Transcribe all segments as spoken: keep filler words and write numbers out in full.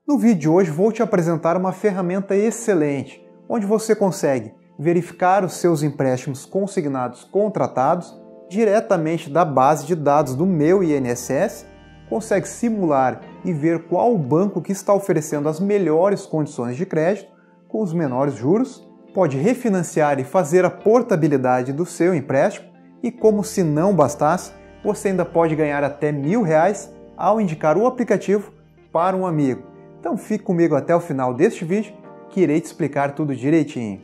No vídeo de hoje vou te apresentar uma ferramenta excelente, onde você consegue verificar os seus empréstimos consignados contratados diretamente da base de dados do Meu I N S S, consegue simular e ver qual o banco que está oferecendo as melhores condições de crédito com os menores juros, pode refinanciar e fazer a portabilidade do seu empréstimo e, como se não bastasse, você ainda pode ganhar até mil reais ao indicar o aplicativo para um amigo. Então fique comigo até o final deste vídeo que irei te explicar tudo direitinho.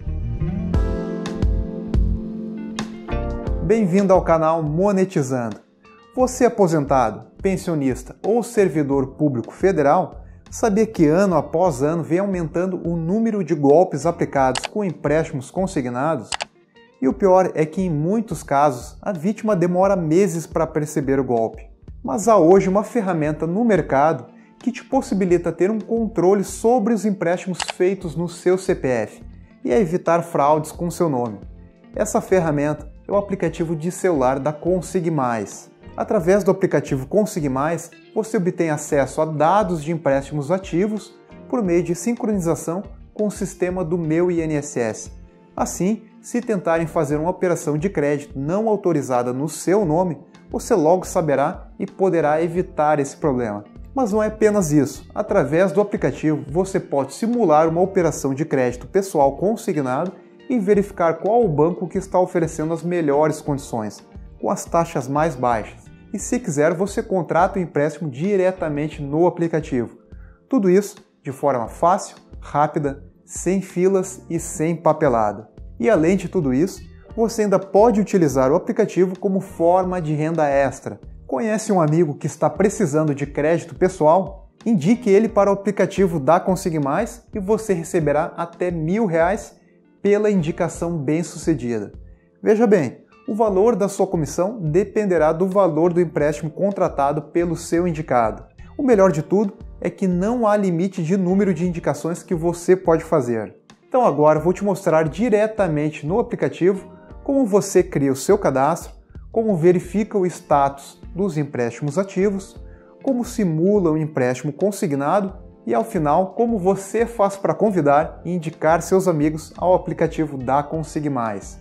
Bem-vindo ao canal Monetizando. Você aposentado, pensionista ou servidor público federal, sabia que ano após ano vem aumentando o número de golpes aplicados com empréstimos consignados? E o pior é que em muitos casos a vítima demora meses para perceber o golpe. Mas há hoje uma ferramenta no mercado que te possibilita ter um controle sobre os empréstimos feitos no seu C P F e a evitar fraudes com seu nome. Essa ferramenta é o aplicativo de celular da Consig Mais. Através do aplicativo Consig Mais, você obtém acesso a dados de empréstimos ativos por meio de sincronização com o sistema do Meu I N S S. Assim, se tentarem fazer uma operação de crédito não autorizada no seu nome, você logo saberá e poderá evitar esse problema. Mas não é apenas isso. Através do aplicativo, você pode simular uma operação de crédito pessoal consignado e verificar qual o banco que está oferecendo as melhores condições, com as taxas mais baixas. E se quiser, você contrata o empréstimo diretamente no aplicativo. Tudo isso de forma fácil, rápida, sem filas e sem papelada. E além de tudo isso, você ainda pode utilizar o aplicativo como forma de renda extra. Conhece um amigo que está precisando de crédito pessoal? Indique ele para o aplicativo da Consig Mais e você receberá até mil reais pela indicação bem-sucedida. Veja bem, o valor da sua comissão dependerá do valor do empréstimo contratado pelo seu indicado. O melhor de tudo é que não há limite de número de indicações que você pode fazer. Então agora vou te mostrar diretamente no aplicativo como você cria o seu cadastro, como verifica o status dos empréstimos ativos, como simula um empréstimo consignado e, ao final, como você faz para convidar e indicar seus amigos ao aplicativo da Consig Mais.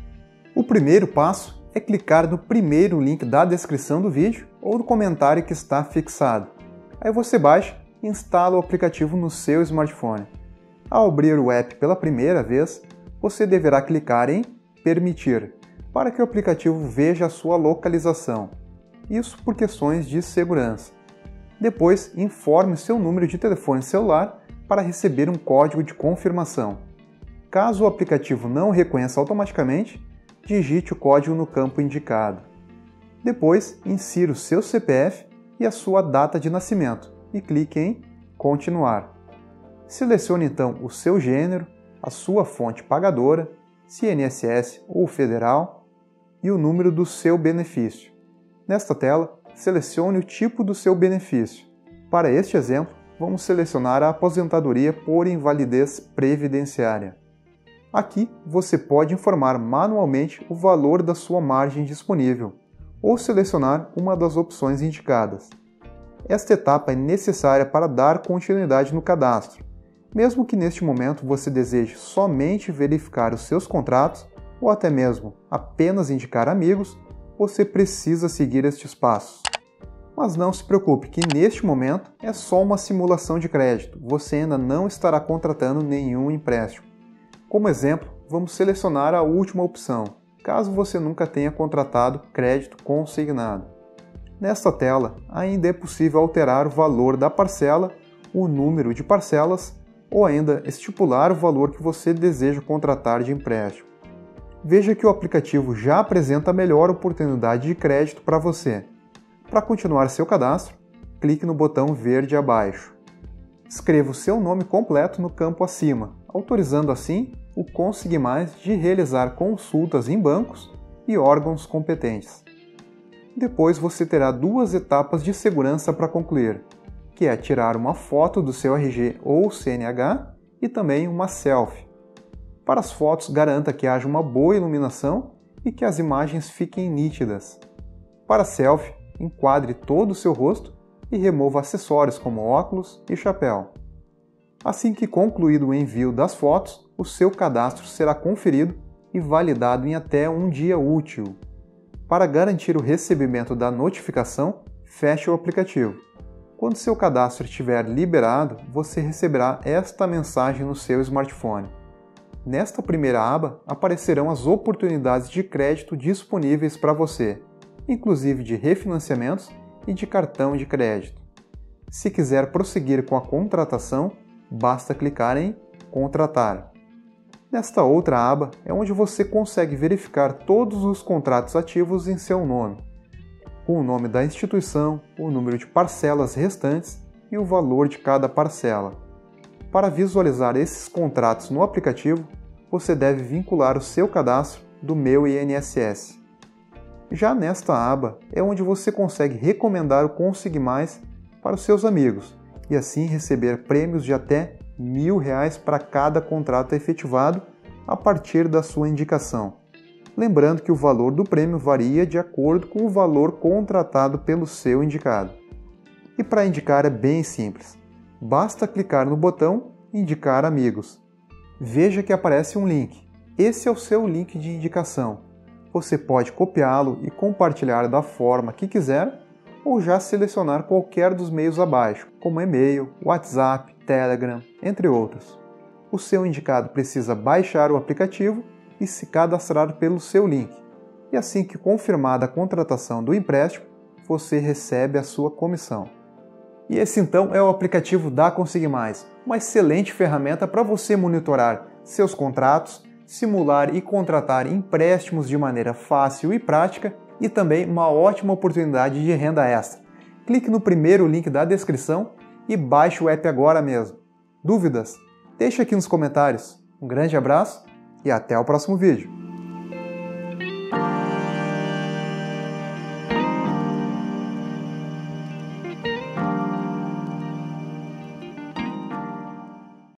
O primeiro passo é clicar no primeiro link da descrição do vídeo ou no comentário que está fixado. Aí você baixa e instala o aplicativo no seu smartphone. Ao abrir o app pela primeira vez, você deverá clicar em Permitir, para que o aplicativo veja a sua localização. Isso por questões de segurança. Depois, informe seu número de telefone celular para receber um código de confirmação. Caso o aplicativo não reconheça automaticamente, digite o código no campo indicado. Depois, insira o seu C P F e a sua data de nascimento e clique em Continuar. Selecione então o seu gênero, a sua fonte pagadora, se I N S S ou federal, e o número do seu benefício. Nesta tela, selecione o tipo do seu benefício. Para este exemplo, vamos selecionar a aposentadoria por invalidez previdenciária. Aqui, você pode informar manualmente o valor da sua margem disponível, ou selecionar uma das opções indicadas. Esta etapa é necessária para dar continuidade no cadastro. Mesmo que neste momento você deseje somente verificar os seus contratos, ou até mesmo apenas indicar amigos, você precisa seguir estes passos. Mas não se preocupe que neste momento é só uma simulação de crédito, você ainda não estará contratando nenhum empréstimo. Como exemplo, vamos selecionar a última opção, caso você nunca tenha contratado crédito consignado. Nesta tela, ainda é possível alterar o valor da parcela, o número de parcelas ou ainda estipular o valor que você deseja contratar de empréstimo. Veja que o aplicativo já apresenta a melhor oportunidade de crédito para você. Para continuar seu cadastro, clique no botão verde abaixo. Escreva o seu nome completo no campo acima, autorizando assim o Consig Mais de realizar consultas em bancos e órgãos competentes. Depois você terá duas etapas de segurança para concluir, que é tirar uma foto do seu R G ou C N H e também uma selfie. Para as fotos, garanta que haja uma boa iluminação e que as imagens fiquem nítidas. Para a selfie, enquadre todo o seu rosto e remova acessórios como óculos e chapéu. Assim que concluído o envio das fotos, o seu cadastro será conferido e validado em até um dia útil. Para garantir o recebimento da notificação, feche o aplicativo. Quando seu cadastro estiver liberado, você receberá esta mensagem no seu smartphone. Nesta primeira aba, aparecerão as oportunidades de crédito disponíveis para você, inclusive de refinanciamentos e de cartão de crédito. Se quiser prosseguir com a contratação, basta clicar em Contratar. Nesta outra aba é onde você consegue verificar todos os contratos ativos em seu nome, com o nome da instituição, o número de parcelas restantes e o valor de cada parcela. Para visualizar esses contratos no aplicativo, você deve vincular o seu cadastro do Meu I N S S. Já nesta aba é onde você consegue recomendar o Consig Mais para os seus amigos e assim receber prêmios de até mil reais para cada contrato efetivado a partir da sua indicação. Lembrando que o valor do prêmio varia de acordo com o valor contratado pelo seu indicado. E para indicar é bem simples. Basta clicar no botão Indicar Amigos. Veja que aparece um link. Esse é o seu link de indicação. Você pode copiá-lo e compartilhar da forma que quiser ou já selecionar qualquer dos meios abaixo, como e-mail, WhatsApp, Telegram, entre outros. O seu indicado precisa baixar o aplicativo e se cadastrar pelo seu link. E assim que confirmada a contratação do empréstimo, você recebe a sua comissão. E esse então é o aplicativo da Consig Mais, uma excelente ferramenta para você monitorar seus contratos, simular e contratar empréstimos de maneira fácil e prática e também uma ótima oportunidade de renda extra. Clique no primeiro link da descrição e baixe o app agora mesmo. Dúvidas? Deixe aqui nos comentários. Um grande abraço e até o próximo vídeo.